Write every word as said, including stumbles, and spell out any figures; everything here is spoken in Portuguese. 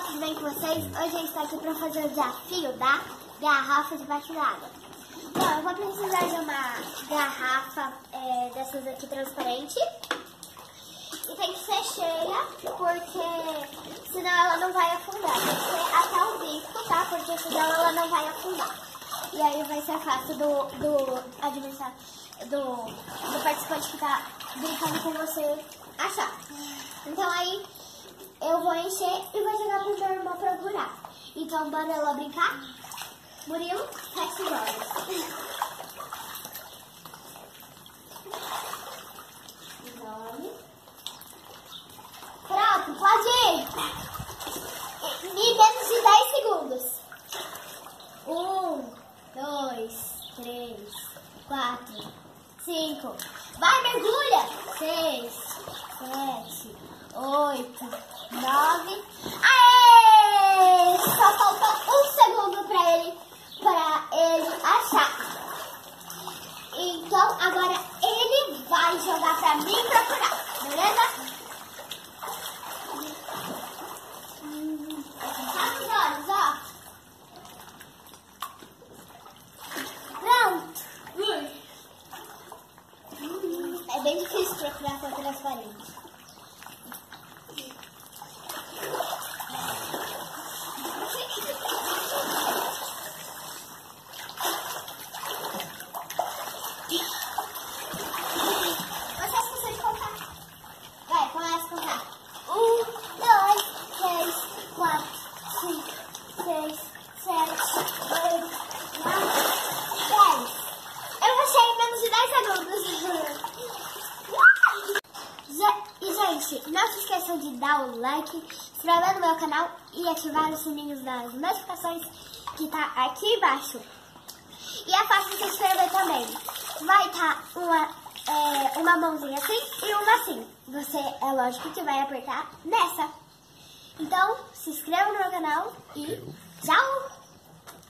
tudo bem com vocês? Hoje eu estou aqui para fazer o desafio da garrafa debaixo d'água. Então, eu vou precisar de uma garrafa é, dessas aqui transparente. E tem que ser cheia, porque senão ela não vai afundar. Tem que ser até o bico, tá? Porque senão ela não vai afundar. E aí vai ser fácil do, do adversário, do, do participante que tá brincando com você achar. Então aí eu vou encher e vou jogar pro meu irmão procurar. Então bora lá brincar? Murilo, fecha os olhos. Nome. Pronto, pode ir. Em menos de dez segundos. Um, dois, três, quatro, cinco. Vai, mergulha. Seis, sete, oito, nove. Aê! Só faltou um segundo pra ele, pra ele achar. Então, agora ele vai jogar pra mim procurar, beleza? Hum, fecha os olhos, ó. Pronto. Hum, é bem difícil procurar com transparente. Vocês conseguem contar? Vai, começa a contar. Um, dois, três, quatro, cinco, seis, sete, oito, nove, dez. Eu achei em menos de dez segundos. E, gente, não se esqueçam de dar o like, se inscrever no meu canal e ativar os sininhos das notificações que tá aqui embaixo. E é fácil de se inscrever também. Vai estar uma, é, uma mãozinha assim e uma assim. Você, é lógico que vai apertar nessa. Então, se inscreva no meu canal e tchau!